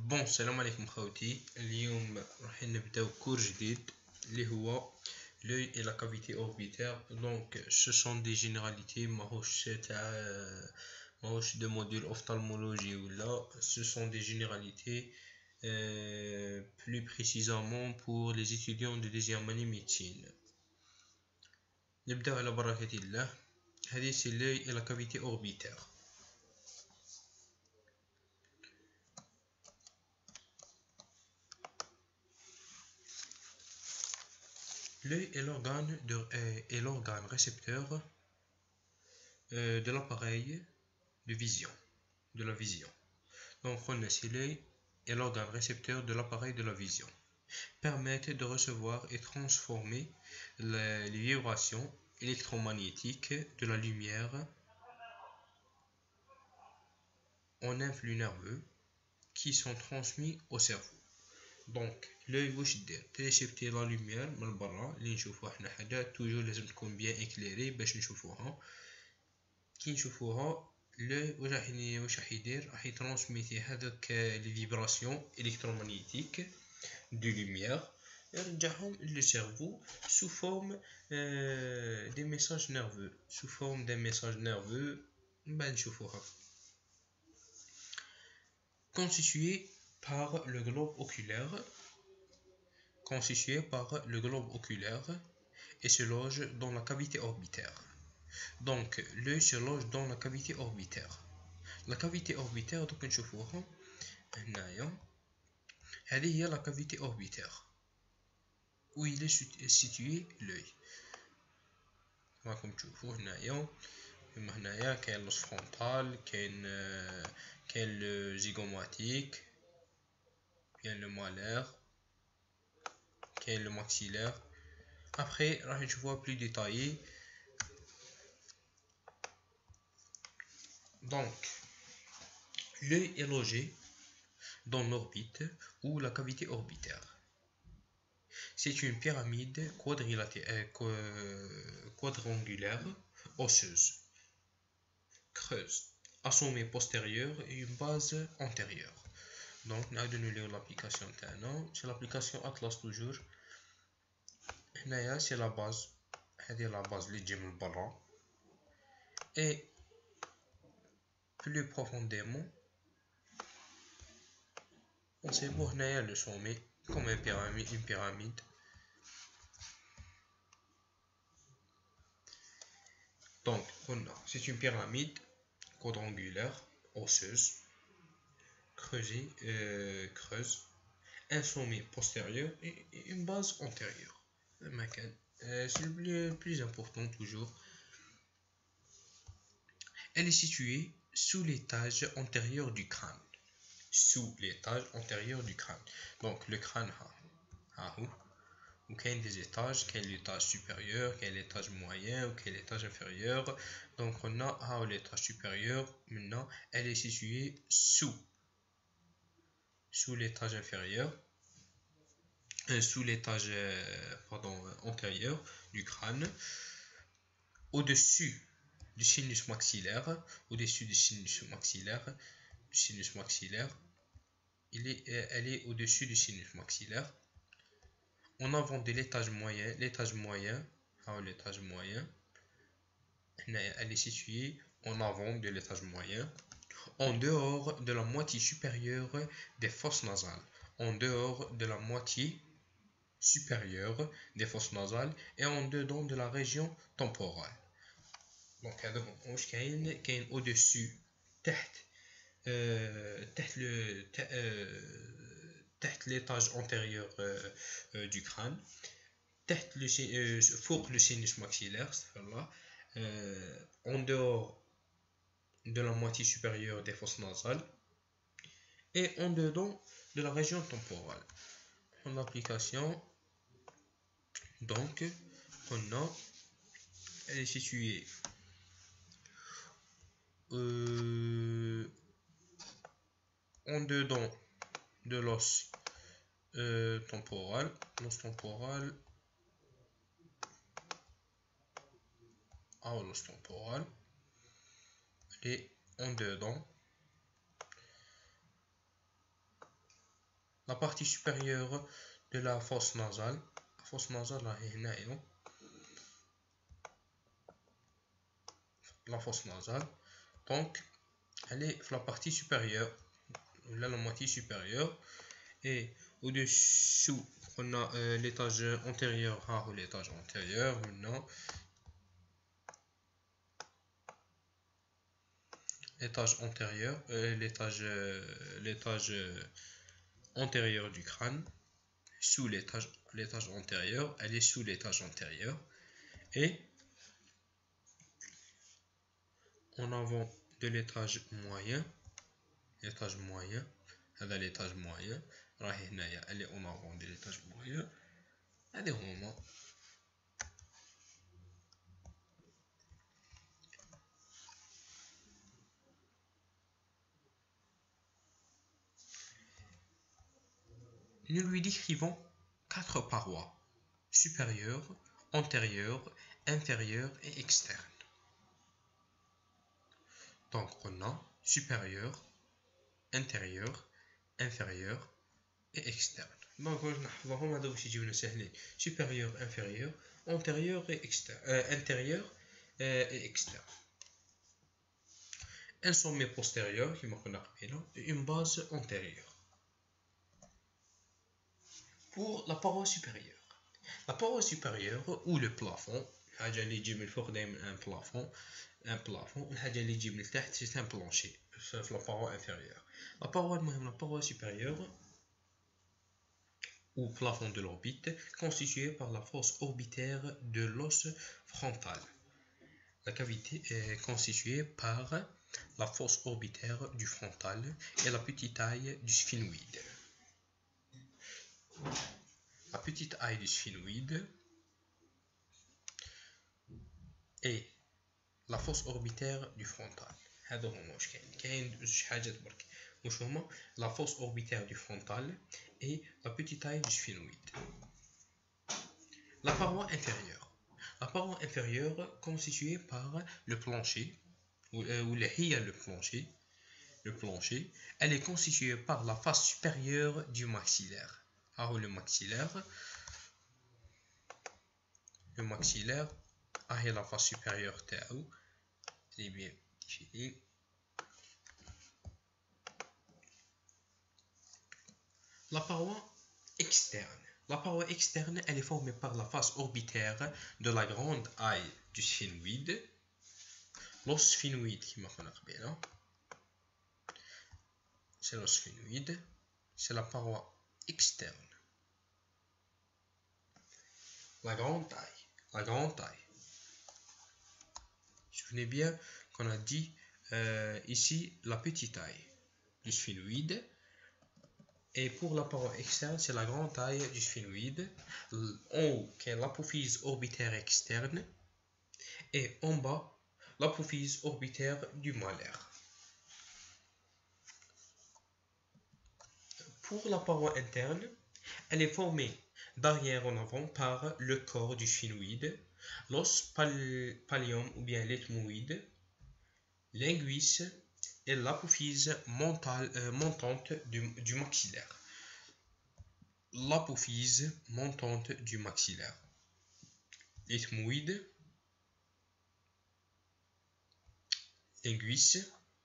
بون السلام عليكم خوتي. اليوم راح نبداو كور جديد اللي هو l'œil et la cavité orbitaire. Donc ce sont des généralités ماهوش de module ophtalmologie ou là, ce sont des généralités plus précisément pour les étudiants de deuxième année médecine. نبداو على بركة الله. هذه c'est l'œil et la cavité orbitaire. L'œil est l'organe récepteur de l'appareil de vision, de la vision. Donc, c'est l'œil est l'organe récepteur de l'appareil de la vision. Permettent de recevoir et transformer les vibrations électromagnétiques de la lumière en influx nerveux qui sont transmis au cerveau. دونك لوي واش دير تريسبتي لا لوميير من برا اللي نشوفوها حنا حاجات توجور لازم تكون بيان اكليري باش نشوفوها. كي نشوفوها لوي واش راح يدير راح يترانسميتي هذوك لي فيبراسيون الكترومغنيتيك دو لوميير يرجعهم لو سيرفو سو فورم دي ميساج نيرفو من بعد نشوفوها constitué par le globe oculaire et se loge dans la cavité orbitaire. Donc l'œil se loge dans la cavité orbitaire. La cavité orbitaire donc نشوفوها هنايا. هذه هي la cavité orbitaire où il est situé l'œil. راكم تشوفوا هنايا كاين لوس فرونتال كاين le zygomatique, bien le molaire, le maxillaire. Après, je vois plus détaillé. Donc, l'œil est logé dans l'orbite ou la cavité orbitaire. C'est une pyramide quadrangulaire osseuse, creuse, à sommet postérieur et une base antérieure. Donc nous allons lire l'application تاعنا. C'est l'application Atlas toujours. هنايا c'est la base. هذه la base اللي تجي من برا. Et plus profondément on sait bon هنايا le sommet comme une pyramide. Donc c'est une pyramide quadrangulaire osseuse creuse, un sommet postérieur et une base antérieure. C'est le plus important toujours. Elle est située sous l'étage antérieur du crâne. Donc le crâne il y a des étages, il y a l'étage supérieur, il y a l'étage moyen, il y a l'étage inférieur. Donc on a l'étage supérieur. Maintenant, elle est située sous l'étage inférieur, antérieur du crâne, au-dessus du sinus maxillaire, elle est au-dessus du sinus maxillaire, en avant de l'étage moyen, elle est située en avant de l'étage moyen, en dehors de la moitié supérieure des fosses nasales, et en dedans de la région temporale. Donc كاين au-dessus تحت l'étage antérieur du crâne, فوق le sinus maxillaire, en dehors de la moitié supérieure des fosses nasales et en dedans de la région temporale. En application, donc elle est située en dedans de l'os temporal, et en dedans la partie supérieure de la fosse nasale. La fosse nasale راهي هنايا. La fosse nasale. Donc, elle est la partie supérieure, là la moitié supérieure, et au-dessous on a l'étage antérieur. L'étage antérieur maintenant. L'étage antérieur, l'étage antérieur du crâne, sous l'étage antérieur, elle est sous l'étage antérieur, et en avant de l'étage moyen, l'étage moyen, هذا l'étage moyen, راهي هنايا elle est en avant de l'étage moyen. هذه هما. Nous lui décrivons 4 parois, supérieures, antérieures, inférieures et externes. Donc on a supérieur, intérieur, inférieur et externe. Donc نحفظهم هذا باش يجيونا سهلين. Supérieur, inférieur, antérieur et externe, intérieur et externe. Un sommet postérieur qui قلنا قبيله et une base antérieure. Pour la paroi supérieure. La paroi supérieure ou le plafond, الحاجة اللي يجي من الفوق دائما un plafond, الحاجة اللي يجي من التحت c'est un plancher. Sauf la paroi inférieure. La paroi supérieure ou plafond de l'orbite, constitué par la fosse orbitaire de l'os frontal. La cavité est constituée par la fosse orbitaire du frontal et la petite taille du sphénoïde. La petite taille du sphénoïde et la fosse orbitaire du frontal. هذا هو واش كاين جوج حاجات برك. واش هما la fosse orbitaire du frontal et la petite taille du sphénoïde. La paroi inférieure. La paroi inférieure constituée par le plancher, ou le plancher, elle est constituée par la face supérieure du maxillaire. Alors le maxillaire, la face supérieure تاعو, c'est bien défini. La paroi externe. La paroi externe, elle est formée par la face orbitaire de la grande aille du sphénoïde. L'os sphénoïde qui m'a fait c'est l'os sphénoïde, c'est la paroi externe. La grande taille. Souvenez bien qu'on a dit ici la petite taille du sphénoïde. Et pour la paroi externe, c'est la grande taille du sphénoïde. En haut, qui est l'apophyse orbitaire externe. Et en bas, l'apophyse orbitaire du malaire. Pour la paroi interne, elle est formée d'arrière en avant par le corps du sphénoïde, l'os pallium ou bien l'ethmoïde, l'inguisse et l'apophyse montante du maxillaire. L'apophyse montante du maxillaire. L'ethmoïde, l'inguisse,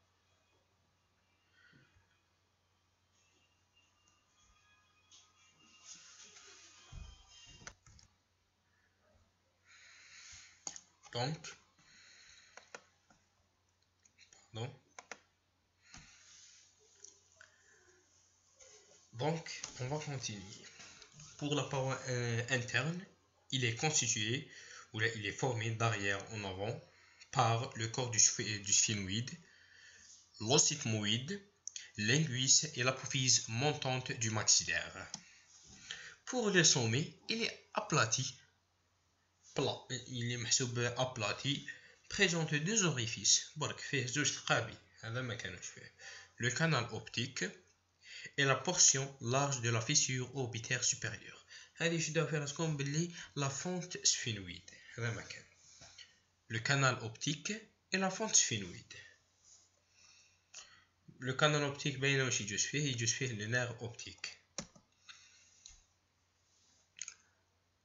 Donc, on va continuer. Pour la paroi interne, il est constitué, ou là, il est formé d'arrière en avant par le corps du sphénoïde, l'os ethmoïde, l'inguisse et l'apophyse montante du maxillaire. Pour le sommet, il est aplati, plat, il est محسوب aplati, présente deux orifices, برك فيه زوج ثقابي, هذا ما كانوش فيه. Le canal optique et la portion large de la fissure orbitaire supérieure. هذه شدوا في راسكم باللي la fente sphénoïde. هذا ما كان. Le canal optique et la fente sphénoïde. Le canal optique باينه واش يجوز فيه le nerf optique.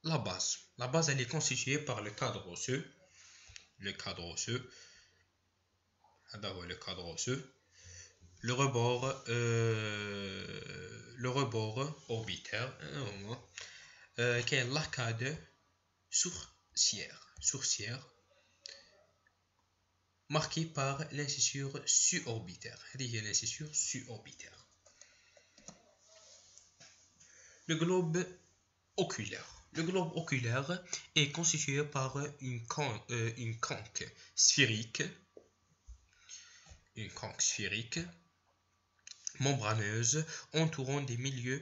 la base. La base, elle est constituée par le cadre osseux. Le cadre osseux. Le cadre osseux. Le rebord orbitaire. Qui est l'arcade sourcière. Marquée par l'incisure suorbitaire. L'incisure suorbitaire. Le globe oculaire. Le globe oculaire est constitué par une conque sphérique membraneuse entourant des milieux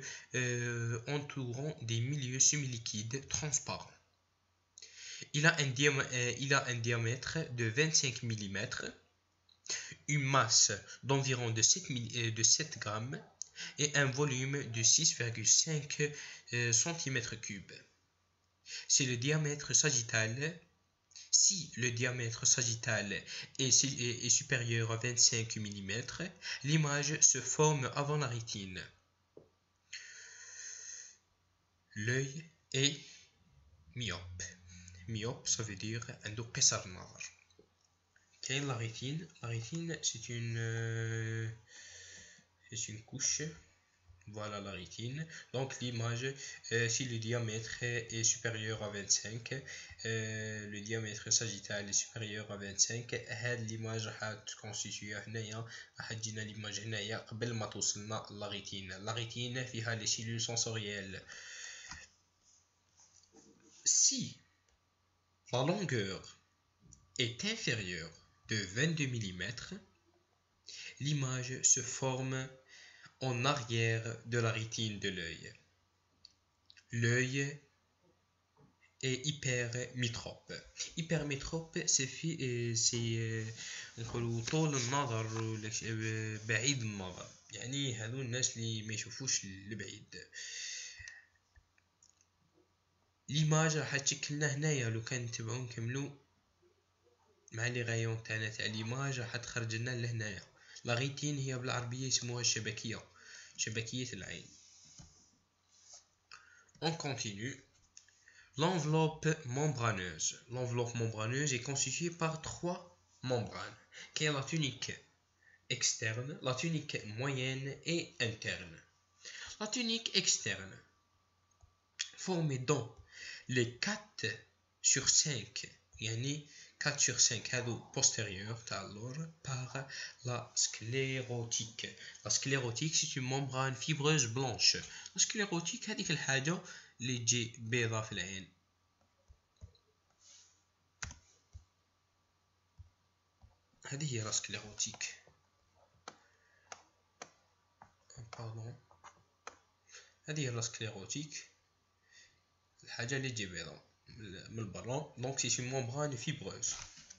semi-liquides transparents. Il a un diamètre de 25 mm, une masse d'environ de 7 grammes et un volume de 6,5 cm3. Si le diamètre sagittal est supérieur à 25 mm, l'image se forme avant la rétine. L'œil est myope. Myope, ça veut dire عنده قصر النظر. كاين la rétine. La rétine, c'est une couche. Voilà la rétine. Donc l'image, si le diamètre est supérieur à 25, le diamètre sagittal est supérieur à 25, l'image constituée هنايا راح تجينا l'image هنايا قبل ما توصلنا la rétine. La rétine فيها les cellules sensorielles. Si la longueur est inférieure de 22 mm, l'image se forme en arrière de la rétine de l'œil. L'œil est hypermétrope. Hypermétrope, c'est نقولوا طول النظر بعيد النظر. يعني هذو الناس اللي ما يشوفوش لبعيد. ليماج راح تشكل لنا هنايا لو كان نتبعو نكملو مع لي غايون تاعنا تاع ليماج راح تخرج لنا لهنايا. لا غيتين هي بالعربيه يسموها الشبكيه، شبكيه العين. On continue. L'enveloppe membraneuse. L'enveloppe membraneuse est constituée par 3 membranes, qui est la tunique externe, la tunique moyenne et interne. La tunique externe, formée dans les 4 sur 5, yani 4 sur 5 هذو postérieur par la sclérotique. La sclérotique, c'est une membrane fibreuse blanche. La sclérotique هذيك الحاجة اللي تجي بيضة في العين. هذه هي la sclérotique. Pardon. هذه هي la sclérotique. الحاجة اللي تجي بيضة من البرا. Donc c'est une membrane fibreuse.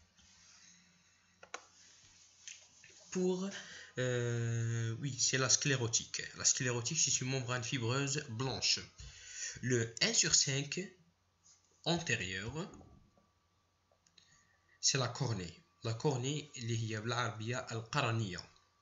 Oui, c'est la sclérotique. La sclérotique, c'est une membrane fibreuse blanche. Le 1 sur 5 antérieur, c'est la cornée. La cornée, اللي هي بالعربية القرنية.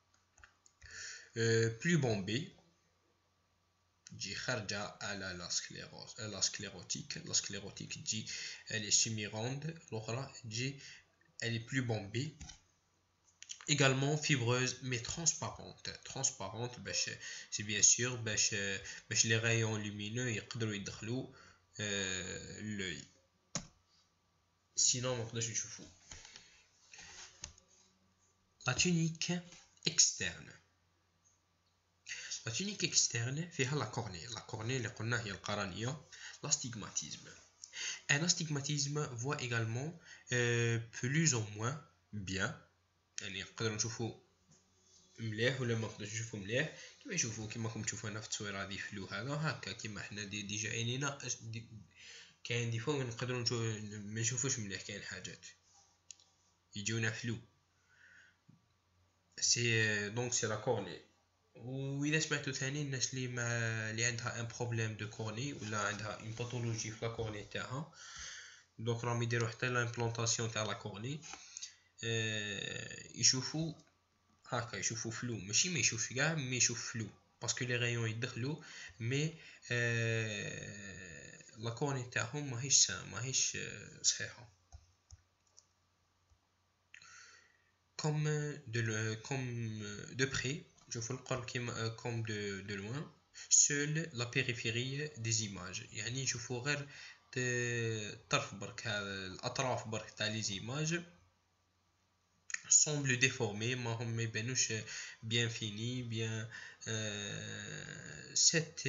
Plus bombée, تجي خارجة على la sclérotique. La sclérotique تجي elle est semi-ronde. الأخرى تجي elle est plus bombée. Également fibreuse mais transparente. Transparente c'est bien sûr باش les rayons lumineux يقدروا يدخلوا l'œil. Sinon ما نقدرش نشوفو. La tunique externe. La tunique externe فيها la cornée. La cornée اللي قلنا هي القرنية. L'astigmatisme. Un astigmatisme voit également plus ou moins bien. يعني نقدروا نشوفوا مليح ولا ما نقدرش نشوفوا مليح كيما نشوفوا كيما راكم تشوفوا هنا في التصويره هذه فلو هذا هكا كيما حنا ديجا عينينا كاين دي فوا نقدروا ما نشوفوش مليح كاين حاجات يجونا فلو سي دونك سي لا كورني. واذا سمعتوا ثاني الناس اللي عندها ان بروبليم دو كورني ولا عندها اون باثولوجي في لا كورني تاعها دونك راهم يديروا حتى لامبلانطاسيون تاع لا كورني يشوفوا هكا يشوفوا فلو ماشي ما يشوفش كاع مي يشوف فلو parce que les rayons يدخلوا mais la cornée تاعهم ماهيش صحيحة. comme de près نشوفوا القرب كيما comme de loin. seule la périphérie des images يعني نشوفوا غير طرف برك الأطراف برك تاع les images semble déformé ما يبانوش bien fini bien. Cette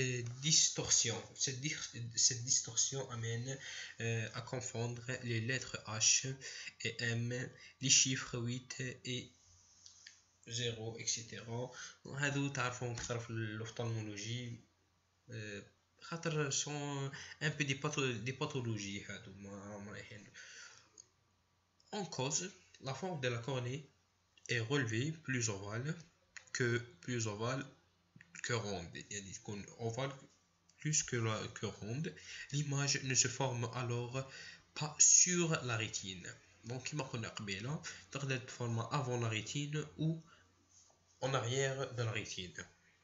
distorsion amène à confondre les lettres H et M, les chiffres 8 et 0 etc. هادو تعرفون أكثر في l'ophtalmologie خاطر sont un peu des pathologies هادو ما رايحين. En cause, la forme de la cornée est relevée plus ovale que ronde. يعني تكون ovale plus que ronde. L'image ne se forme alors pas sur la rétine. Donc كما قلنا قبيله تقدر تفورما avant la rétine ou en arrière de la rétine.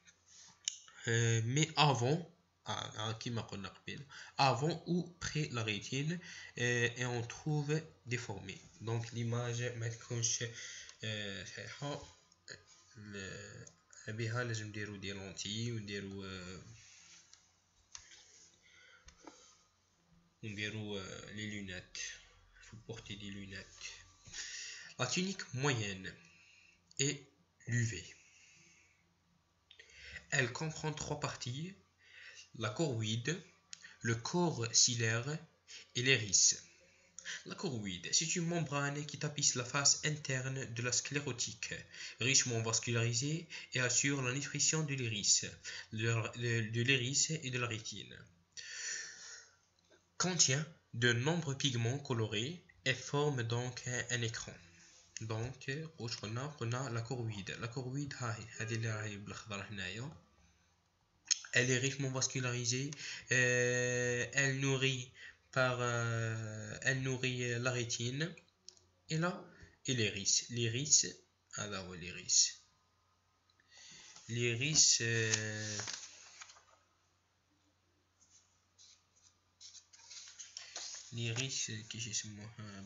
Mais كما قلنا قبيله avant ou près la rétine et on trouve déformé. Donc l'image ما تكونش صحيحة. بها لازم نديرو دي لونتي ونديرو les lunettes. Il faut porter des lunettes. La tunique moyenne est l'UV. Elle comprend trois parties: la choroïde, le corps cilaire et l'iris. La choroïde, c'est une membrane qui tapisse la face interne de la sclérotique, richement vascularisée et assure la nutrition de l'iris, et de la rétine. Contient de nombreux pigments colorés et forme donc un écran. Donc on a la choroïde. La choroïde elle est richement vascularisée. Elle nourrit la rétine et l'iris. ليريس كيش يسموها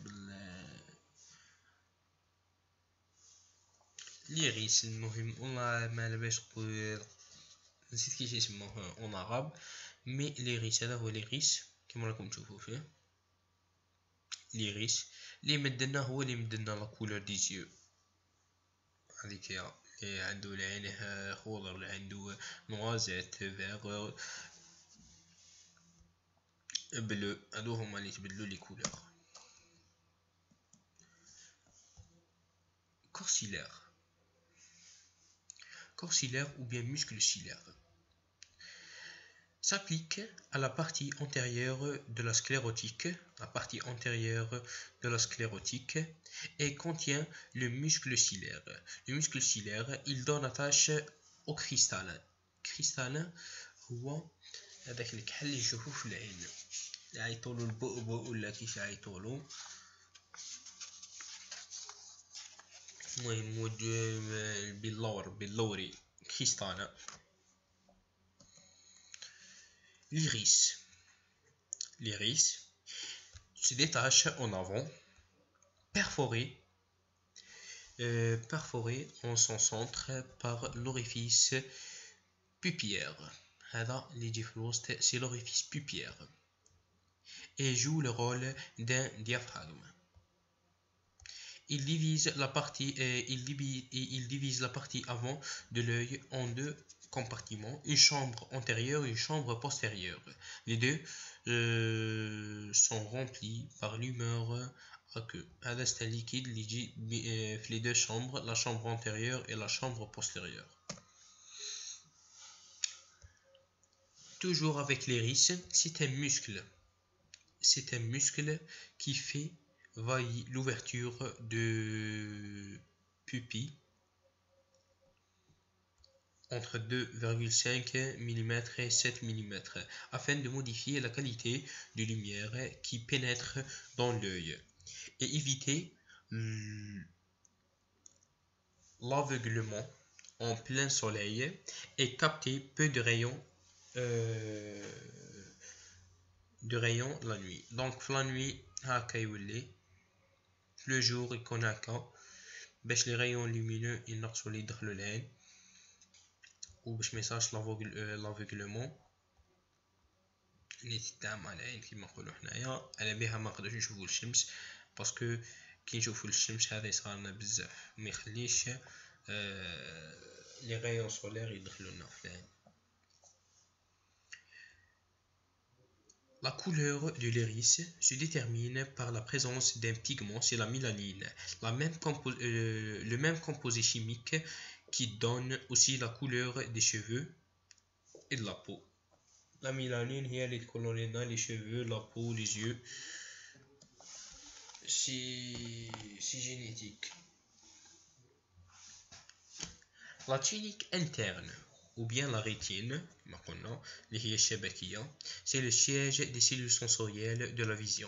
ليريس. المهم والله ما لباش نسيت كيش يسموها اون عرب مي ليريس. هذا هو ليريس كما راكم تشوفوا فيه. ليريس اللي مدلنا هو اللي مدلنا لا كولور دي زيو هذيك اللي عنده العين خضر اللي عنده نوازيت فيغ bleu. هادو هما اللي تبدلوا لي كولور. corps cilaire ou bien muscle cilaire s'applique à la partie antérieure de la sclérotique, et contient le muscle cilaire. Le muscle cilaire, il donne attache au cristallin. cristallin هو هذاك الكحل اللي نشوفوه في العين يعيطولو البؤبؤ ولا كيش يعيطولو. المهم باللوري cristallin. L'iris se détache en avant, perforé en son centre par l'orifice pupillaire. C'est l'orifice pupillaire et joue le rôle d'un diaphragme. Il divise la partie avant de l'œil en deux compartiments, une chambre antérieure et une chambre postérieure. Les deux sont remplis par l'humeur aqueux. C'est un liquide les deux chambres, la chambre antérieure et la chambre postérieure. Toujours avec l'iris, c'est un muscle qui fait vaille l'ouverture de pupille entre 2,5 mm et 7 mm afin de modifier la qualité de lumière qui pénètre dans l'œil et éviter l'aveuglement en plein soleil et capter peu de rayons la nuit. Donc la nuit هكا يولي le jour يكون هكا باش les rayons lumineux ينقصوا اللي يدخلوا العين وباش ما يصيرش l'aveuglement اللي تتعمى على العين كيما نقولوا حنايا. على بها ما نقدروش نشوفوا الشمس باسكو كي نشوفوا الشمس هذا يصيرنا بزاف ما يخليش les rayons solaires يدخلوا لنا في العين. La couleur de l'iris se détermine par la présence d'un pigment, c'est la mélanine, le même composé chimique qui donne aussi la couleur des cheveux et de la peau. La mélanine هي اللي تكون لنا les cheveux, la peau, les yeux. C'est génétique. La tunique interne ou bien la rétine, c'est le siège des cellules sensorielles de la vision.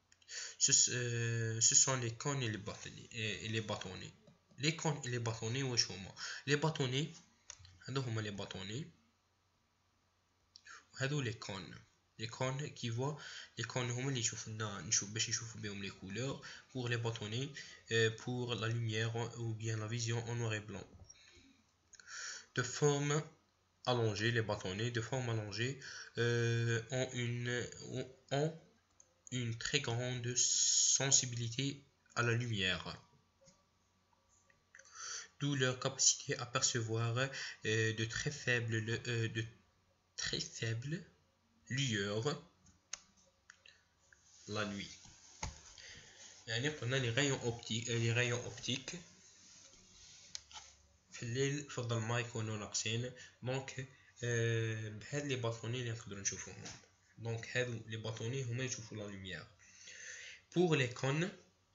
Ce sont les cônes et les bâtonnets. Les cônes et les bâtonnets واش هما؟ Les bâtonnets هادو هما les bâtonnets وهادو les cônes. Les cônes qui voient les cônes هما اللي نشوف باش يشوفوا بهم les couleurs. Pour les bâtonnets pour la lumière ou bien la vision en noir et blanc. De forme allongée, les bâtonnets de forme allongée ont une très grande sensibilité à la lumière, d'où leur capacité à percevoir de très faibles lueurs la nuit. يعني قلنا les rayons optiques في الليل في الظلمة يكونوا ناقصين دونك بهاد لي باتوني اللي نقدروا نشوفوهم. دونك هادو لي باتوني هما يشوفوا لا لوميير. Pour les cônes,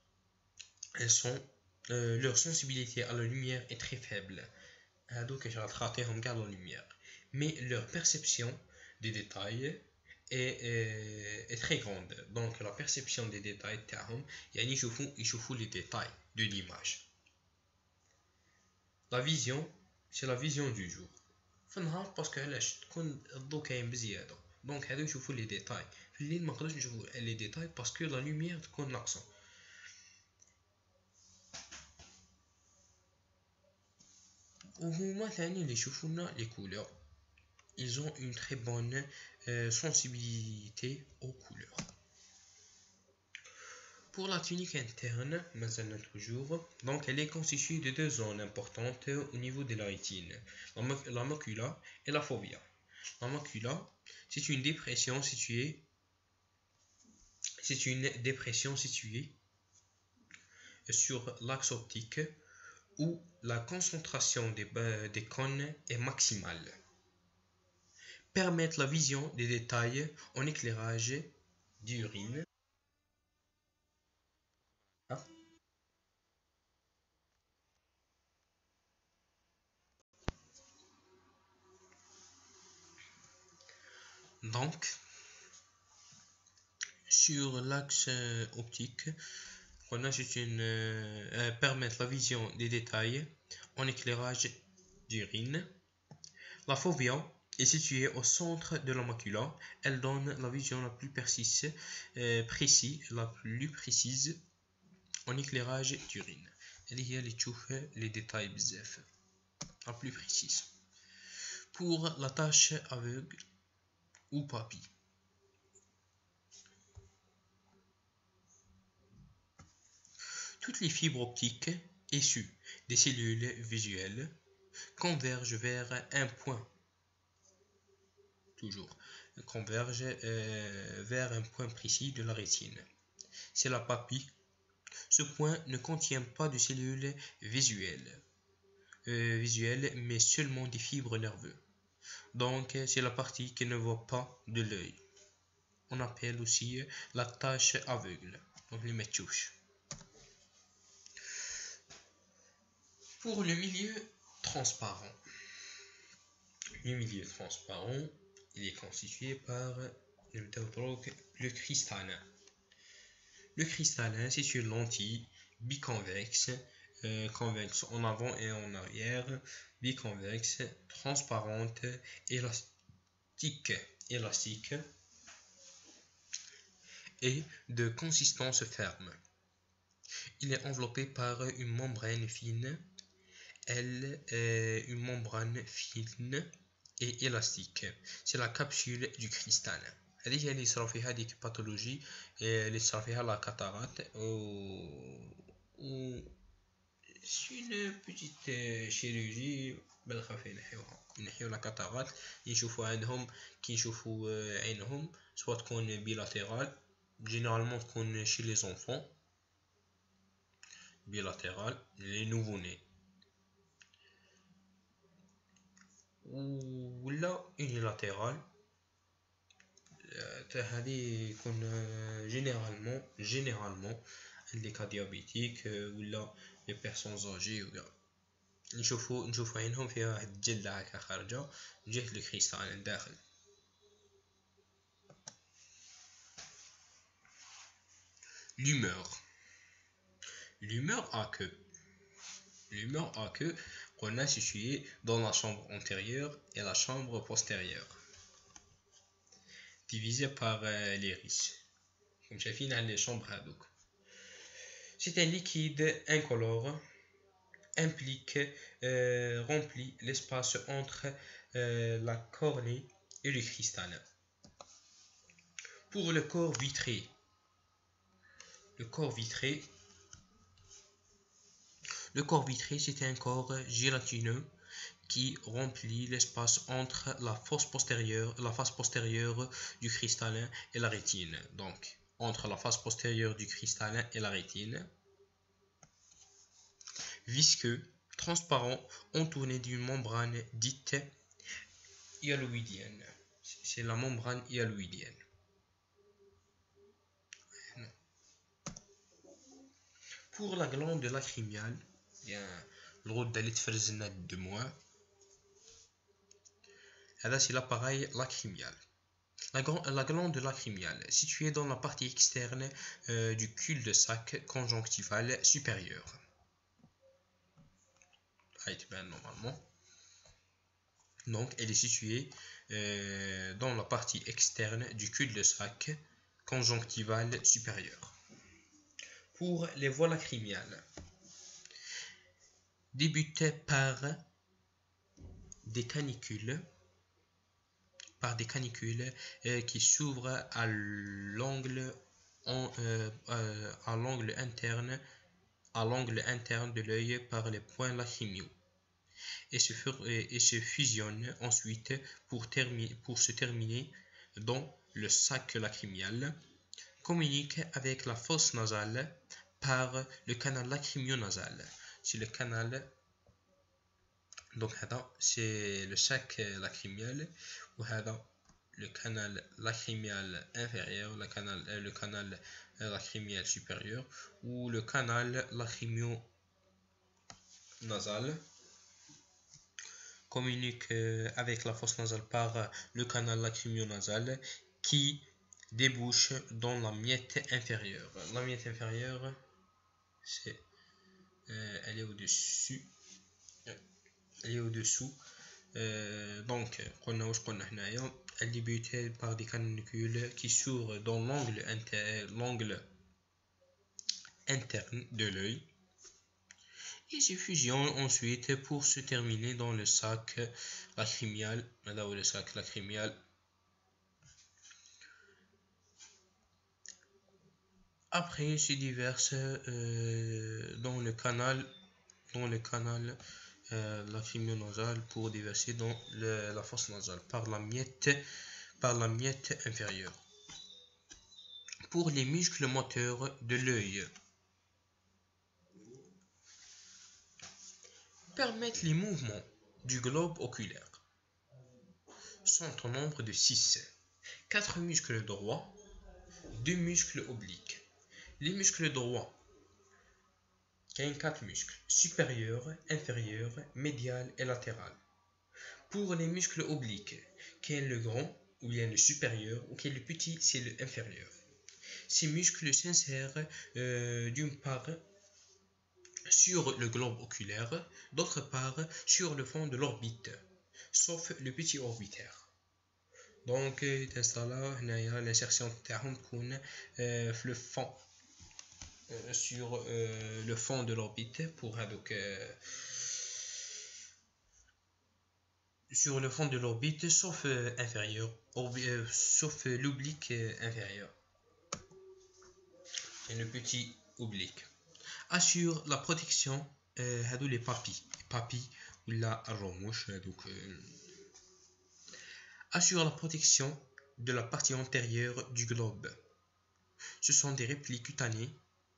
leur sensibilité à la lumière est très faible. هادو كيشغل خاطيهم كاع لا lumière. Mais leur perception des détails est très grande. Donc la perception des détails تاعهم يعني يشوفوا les détails de l'image. La vision, c'est la vision du jour. في النهار باسكو علاش تكون الضو كاين بزياده دونك هادو يشوفوا لي ديتاي. في الليل ما نقدروش نشوفوا لي ديتاي باسكو لا لوميير تكون ناقصه. وهما ثاني اللي يشوفوا لنا لي كولور. Ils ont une très bonne sensibilité aux couleurs. Pour la tunique interne, toujours, donc elle est constituée de deux zones importantes au niveau de la rétine, la macula et la fovea. La macula, c'est une dépression située sur l'axe optique où la concentration des cônes est maximale. Permettent la vision des détails en éclairage d'urine. Donc, sur l'axe optique, on a permettre la vision des détails en éclairage d'urine. La fovea est située au centre de la macula. Elle donne la vision la plus précise en éclairage d'urine. Elle est les détails bzaf, la plus précise. Pour la tâche aveugle ou papille. Toutes les fibres optiques issues des cellules visuelles convergent vers un point. Vers un point précis de la rétine. C'est la papille. Ce point ne contient pas de cellules visuelles, mais seulement des fibres nerveuses. Donc, c'est la partie qui ne voit pas de l'œil. On appelle aussi la tache aveugle. Donc, les métouches. Pour le milieu transparent. Le milieu transparent, il est constitué par le cristallin. Le cristallin, c'est une lentille biconvexe convexe en avant et en arrière, biconvexe, transparente, élastique et de consistance ferme. Il est enveloppé par une membrane fine, une membrane fine et élastique. C'est la capsule du cristal. هذه هي اللي يصرا فيها ديك باثولوجي اللي يصرا فيها لا كاتاراكت و une petite chirurgie بالخفي نحيو لا كاتاراكت يشوفوا عندهم كي يشوفوا عينهم سوا تكون بيلاتيرال جينيرالمون تكون chez les enfants bilatéral les nouveau-nés ولا unilatéral هذه يكون généralement les cas diabétiques ولا les personnes âgées ولا نشوفوا عينهم فيها واحد الجلة هكا خارجة من جهة الكريستال الداخل. L'humeur à queue qu'on a située dans la chambre antérieure et la chambre postérieure, divisée par l'iris. Comme شايفين على les chambres هذوك. C'est un liquide incolore remplit l'espace entre la cornée et le cristal. Pour le corps vitré, c'est un corps gélatineux qui remplit l'espace entre la face postérieure du cristallin et la rétine. Donc, entre la face postérieure du cristallin et la rétine. Visqueux, transparent, entouré d'une membrane dite hyaloïdienne. C'est la membrane hyaloïdienne. Pour la glande lacrymale, الغدة اللي تفرز لنا الدموع، هذا c'est l'appareil lacrymal. La glande lacrymale, située dans la partie externe du cul-de-sac conjonctival supérieur. Normalement. Donc, elle est située dans la partie externe du cul-de-sac conjonctival supérieur. Pour les voies lacrymales, débutent par des canicules qui s'ouvrent à l'angle interne de l'œil par les points lacrymaux et se fusionnent ensuite pour se terminer dans le sac lacrymal, communiquent avec la fosse nasale par le canal lacrymionasal. C'est le canal, donc c'est le sac lacrymal ou le canal lacrymal inférieur, le canal lacrymal supérieur ou le canal lacrymionasal communique avec la fosse nasale par le canal lacrymionasal qui débouche dans la miette inférieure. La miette inférieure, elle est au-dessus. Donc, elle débute par des canicules qui s'ouvrent dans l'angle interne de l'œil et se fusionnent ensuite pour se terminer dans le sac lacrymal. Après, se déverse dans le canal lacrymionasal pour déverser dans la fosse nasale par la miette inférieure. Pour les muscles moteurs de l'œil, permettent les mouvements du globe oculaire. Sont au nombre de 6. 4 muscles droits, 2 muscles obliques. Les muscles droits, il y a 4 muscles, supérieur, inférieur, médial et latéral. Pour les muscles obliques, qui est le grand, ou bien le supérieur, ou qui est le petit, c'est le inférieur. Ces muscles s'insèrent d'une part sur le globe oculaire, d'autre part sur le fond de l'orbite, sauf le petit orbitaire. Donc تنسالا هنايا l'insertion تاعهم تكون في le fond sur le fond de l'orbite pour هذوك sur le fond de l'orbite sauf inférieur sauf l'oblique inférieur et le petit oblique assure la protection هذو les papilles ولا الرموش هذوك assure la protection de la partie antérieure du globe. Ce sont des replis cutanés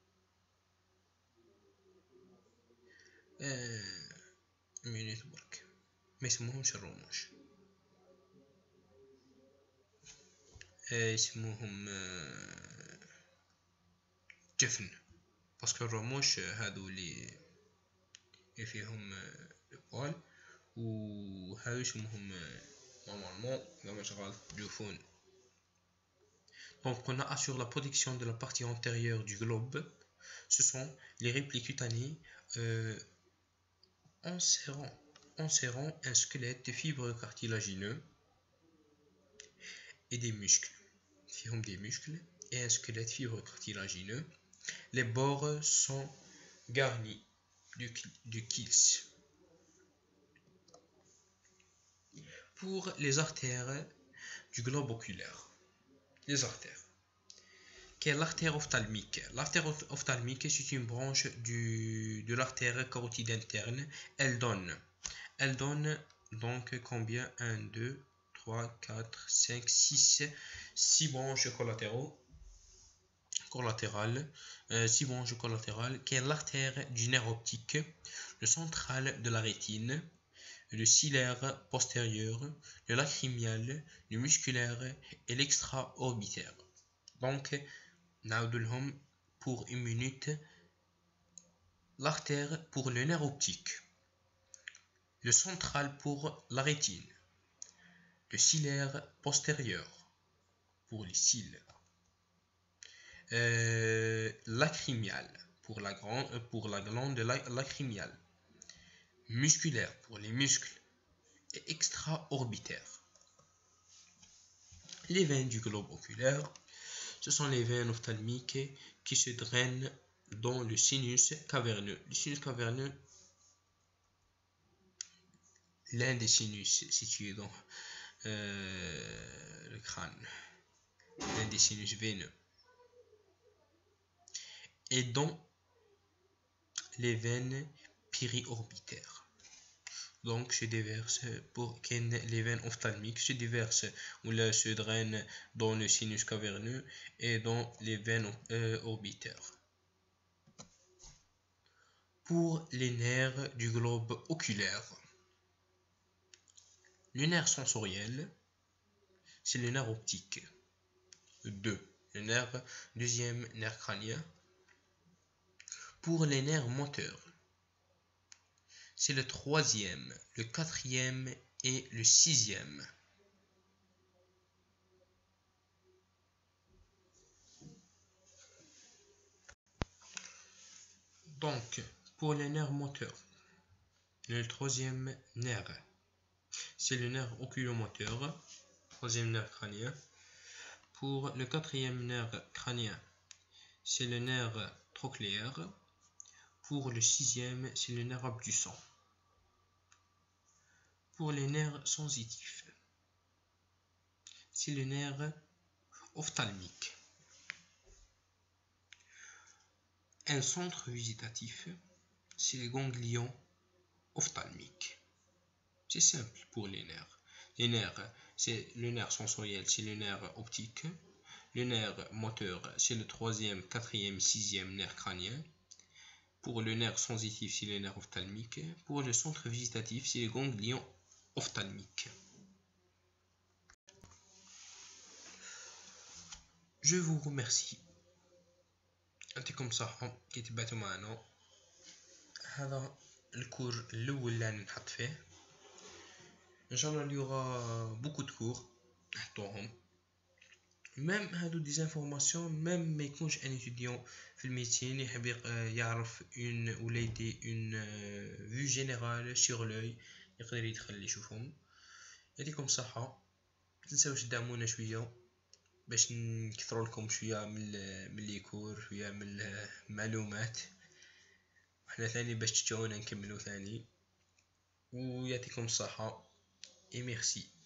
minute برك ما يسموهمش الرموش يسموهم جفن باسكو الرموش هادو اللي فيهم البوال وهادو يسموهم normalement كما شغال جفون. Donc on assure la protection de la partie antérieure du globe. Ce sont les replis cutanés enserrant un squelette de fibres cartilagineux et des muscles. Des muscles et un squelette de fibres cartilagineux. Les bords sont garnis de quills. Pour les artères du globe oculaire. Les artères. Qu'est l'artère ophtalmique? L'artère ophtalmique, c'est une branche de l'artère carotide interne. Elle donne donc combien? 1, 2, 3, 4, 5, 6 branches collatérales. 6 branches collatérales, qui est l'artère du nerf optique, le central de la rétine, le cilaire postérieur, le lacrymial, le musculaire et l'extra-orbitaire. Donc, نعاودولهم pour une minute. L'artère pour le nerf optique, le central pour la rétine, le cilaire postérieur pour les cils, lacrymial pour la glande lacrymiale, musculaire pour les muscles et extra-orbitaire. Les veines du globe oculaire, ce sont les veines ophtalmiques qui se drainent dans le sinus caverneux. Le sinus caverneux, l'un des sinus situés dans le crâne, l'un des sinus veineux, et dans les veines périorbitaires. Donc se déverse pour que les veines ophtalmiques se déversent ou là se drainent dans le sinus caverneux et dans les veines orbitaires. Pour les nerfs du globe oculaire, le nerf sensoriel, c'est le nerf optique. 2. Le deuxième nerf crânien. Pour les nerfs moteurs, c'est le 3e, le 4e et le 6e. Donc, pour les nerfs moteurs, le 3e nerf, c'est le nerf oculomoteur, 3e nerf crânien. Pour le 4e nerf crânien, c'est le nerf trochléaire. Pour le 6e, c'est le nerf abducent. Pour les nerfs sensitifs, c'est le nerf ophtalmique. Un centre végétatif, c'est les ganglions ophtalmiques. C'est simple pour les nerfs. Les nerfs, c'est le nerf sensoriel, c'est le nerf optique. Le nerf moteur, c'est le 3e, 4e, 6e nerf crânien. Pour le nerf sensitif, c'est le nerf ophtalmique. Pour le centre végétatif, c'est les ganglions ophtalmiques. Je vous remercie. يعطيكم صحة كي تبعتوا معنا. هذا الكور الأول اللي نحط فيه. إن شاء الله il y aura beaucoup de cours نحطوهم ميم هادو ديزانفورماسيون ميم ما يكونش ان اتيديون في الميديسين يحب يعرف اون ولا يدي اون فيو جينيرال سور لوي يقدر يدخل يشوفهم. يعطيكم الصحة، متنساوش تدعمونا شوية باش نكثروا لكم شوية من ليكور، شوية من المعلومات، وحنا ثاني باش تجونا نكملوا ثاني. ويعطيكم الصحة، اي ميرسي.